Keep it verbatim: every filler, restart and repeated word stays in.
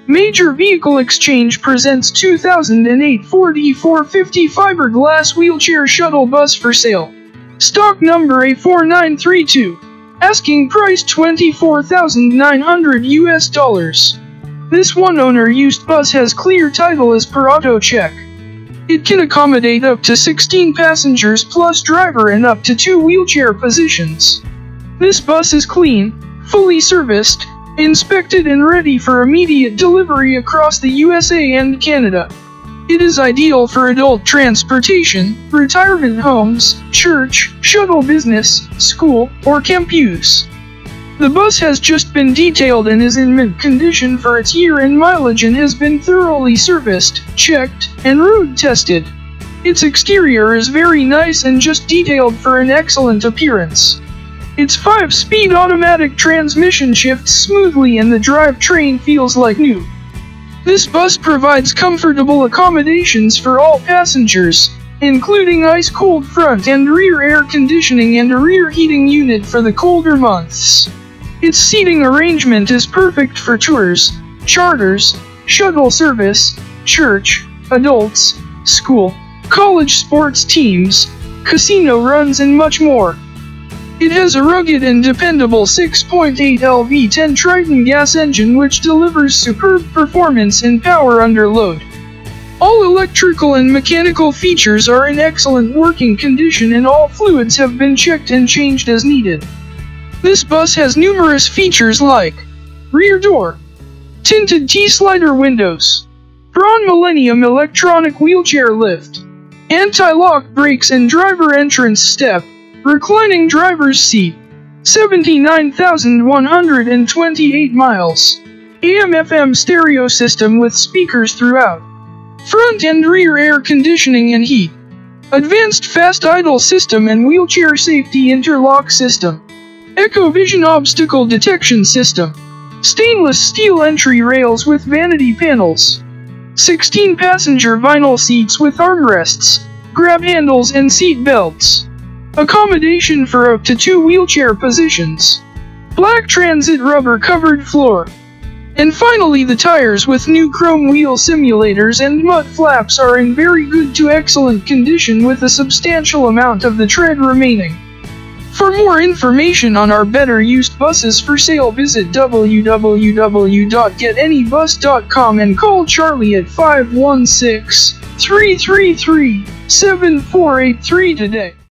Major Vehicle Exchange presents two thousand eight Ford E four fifty Fiberglass Wheelchair Shuttle Bus for sale. Stock number A four nine three two. Asking price twenty-four thousand nine hundred U S dollars. This one-owner used bus has clear title as per auto check. It can accommodate up to sixteen passengers plus driver and up to two wheelchair positions. This bus is clean, fully serviced, inspected and ready for immediate delivery across the U S A and Canada. It is ideal for adult transportation, retirement homes, church, shuttle business, school, or camp use. The bus has just been detailed and is in mint condition for its year and mileage and has been thoroughly serviced, checked, and road tested. Its exterior is very nice and just detailed for an excellent appearance. Its five-speed automatic transmission shifts smoothly and the drivetrain feels like new. This bus provides comfortable accommodations for all passengers, including ice-cold front and rear air conditioning and a rear heating unit for the colder months. Its seating arrangement is perfect for tours, charters, shuttle service, church, adults, school, college sports teams, casino runs and much more. It has a rugged and dependable six point eight liter V ten Triton gas engine which delivers superb performance and power under load. All electrical and mechanical features are in excellent working condition and all fluids have been checked and changed as needed. This bus has numerous features like rear door, tinted T-slider windows, Braun Millennium electronic wheelchair lift, anti-lock brakes and driver entrance step, reclining driver's seat, seventy-nine thousand one hundred twenty-eight miles, A M F M stereo system with speakers throughout, front and rear air conditioning and heat, advanced fast idle system and wheelchair safety interlock system, EcoVision obstacle detection system, stainless steel entry rails with vanity panels, sixteen passenger vinyl seats with armrests, grab handles and seat belts. Accommodation for up to two wheelchair positions. Black transit rubber covered floor. And finally the tires with new chrome wheel simulators and mud flaps are in very good to excellent condition with a substantial amount of the tread remaining. For more information on our better used buses for sale visit w w w dot get any bus dot com and call Charlie at five one six, three three three, seven four eight three today.